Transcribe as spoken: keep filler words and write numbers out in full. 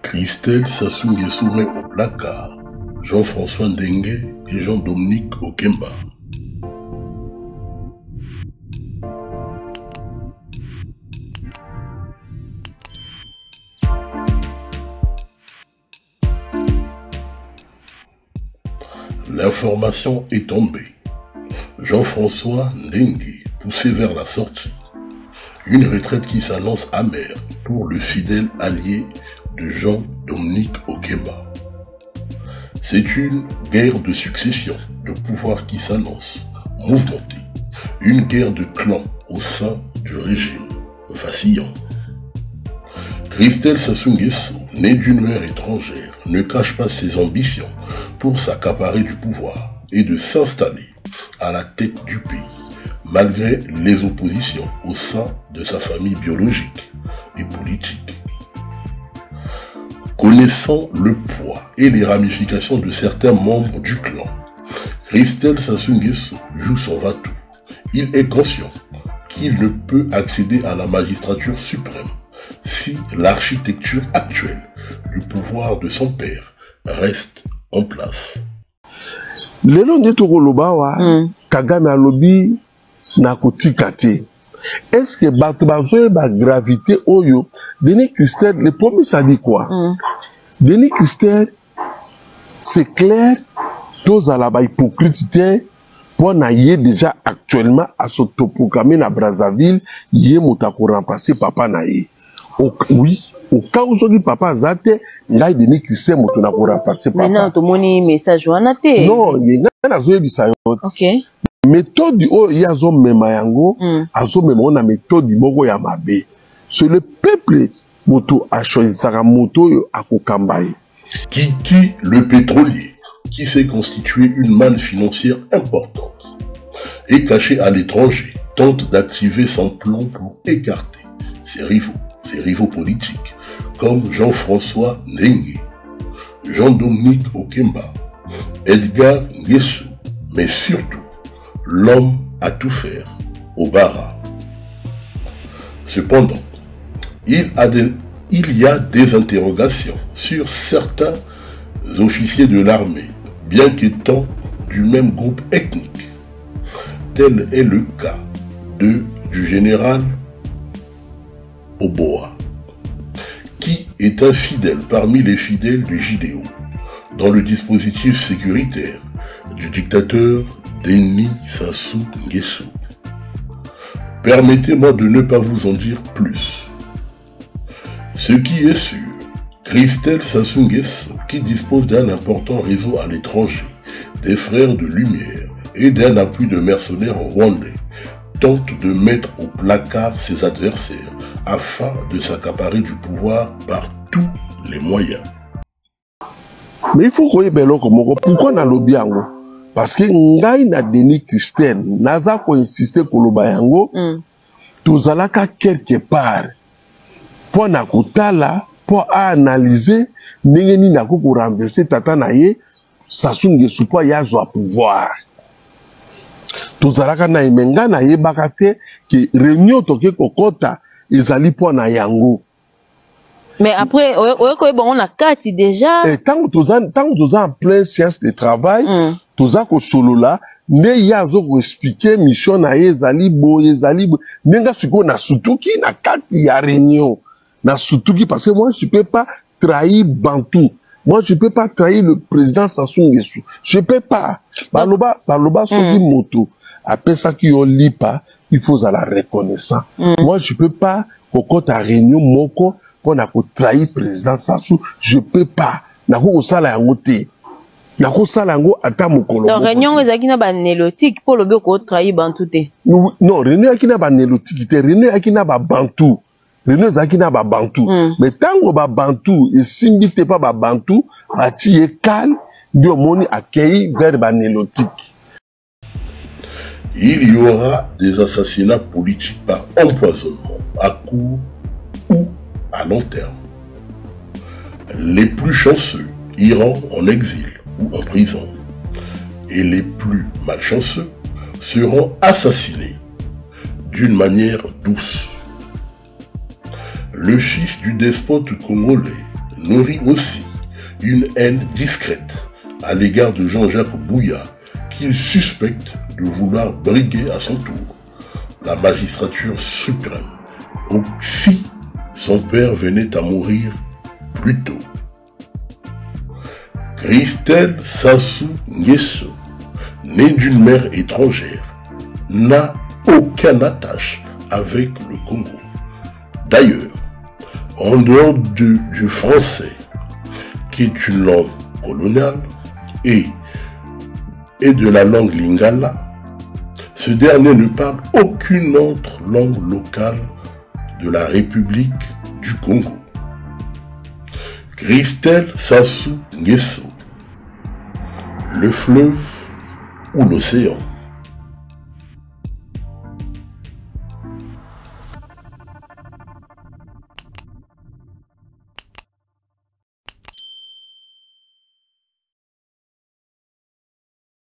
Christelle Sassou Nguesso met au placard Jean-François Ndengue et Jean-Dominique Okemba. L'information est tombée. Jean-François Ndengue poussé vers la sortie. Une retraite qui s'annonce amère pour le fidèle allié de Jean-Dominique Okemba. C'est une guerre de succession de pouvoir qui s'annonce mouvementée. Une guerre de clans au sein du régime vacillant. Christelle Sassou Nguesso, née d'une mère étrangère, ne cache pas ses ambitions pour s'accaparer du pouvoir et de s'installer à la tête du pays, malgré les oppositions au sein de sa famille biologique et politique. Connaissant le poids et les ramifications de certains membres du clan, Christelle Sassou Nguesso joue son va-tout. Il est conscient qu'il ne peut accéder à la magistrature suprême si l'architecture actuelle du pouvoir de son père reste en place. Lelo ndeto koloba wa Kagame alobi na kotika te. Est-ce que bato bazoye ba gravité oyo Denis Christelle, le premier ça dit quoi? Mm. Denis Christelle, c'est clair, tous à la ba hypocrite pour na yé déjà actuellement à s'autoproclamer na Brazzaville, yé motako remplacer papa na yé. Oui, au cas où aujourd'hui papa zate, là Denis Christelle motako remplacer papa. Maintenant tout moni message wana te. Non, yé na zoye bisayo. OK. Méthode o yazo mema yango, mm. azo mema on a méthode moko ya mabe. C'est le peuple moto a choisi sa moto à Kokambaye. Kiki le pétrolier, qui s'est constitué une manne financière importante et caché à l'étranger, tente d'activer son plan pour écarter ses rivaux, ses rivaux politiques, comme Jean-François Ndengue, Jean-Dominique Okemba, Edgar Nguesso, mais surtout l'homme à tout faire, Obara. Cependant, il, a des, il y a des interrogations sur certains officiers de l'armée, bien qu'étant du même groupe ethnique. Tel est le cas de, du général Oboa, qui est un fidèle parmi les fidèles du J D O, dans le dispositif sécuritaire du dictateur Denis Sassou Nguesso. Permettez-moi de ne pas vous en dire plus. Ce qui est sûr, Christelle Sassou Nguesso, qui dispose d'un important réseau à l'étranger, des frères de lumière et d'un appui de mercenaires rwandais, tente de mettre au placard ses adversaires afin de s'accaparer du pouvoir par tous les moyens. Mais il faut croire pourquoi on a lobby yango? Parce que ngai na Denis Christelle naza ko insister koloba yango mm. tozalaka quelque part pour na kotala pour analyser ndenge nini na ko renverser tata na ye Sassou Nguesso po ya zo pouvoir tozalaka na imenga na ye bakate ki réunion toke kokota ezali po na yango. Mais après, on a quatre déjà. Et tant que tu es en pleine séance de travail, tu as que solo là, ne ya zo expliquer mission na ezali bo ezali bo nenga siko na sutuki na kati ya réunion na sutuki parce que moi je peux pas trahir Bantou. Moi je peux pas trahir le président Sassou Nguesso. Je peux pas. Baloba baloba soki moto après ça qui on lit pas, il faut à la reconnaissance. Mm. Moi je peux pas kokota réunion moko pour na ko trahir président Sassou, je peux pas. Na ko sala yango te. Na ko sala yango ata mokolo. Donc réunion ezaki na ba nélotique pour le bien ko trahir Bantou te. Non, réunion ezaki na ba nélotique te, réunion ezaki na ba Bantou. Réunion ezaki na ba Bantou. Mm. Mais tango ba Bantou et simbi te pas ba Bantou, ati e calme, dio moni accueilli vers ba nélotique. Il y aura des assassinats politiques par empoisonnement à court ou à long terme. Les plus chanceux iront en exil ou en prison et les plus malchanceux seront assassinés d'une manière douce. Le fils du despote congolais nourrit aussi une haine discrète à l'égard de Jean-Jacques Bouya, qu'il suspecte de vouloir briguer à son tour la magistrature suprême, si son père venait à mourir plus tôt. Christelle Sassou Nguesso, née d'une mère étrangère, n'a aucune attache avec le Congo. D'ailleurs, en dehors de, du français, qui est une langue coloniale, et, et de la langue lingala, ce dernier ne parle aucune autre langue locale de la République du Congo. Christelle Sassou Nguesso, le fleuve ou l'océan.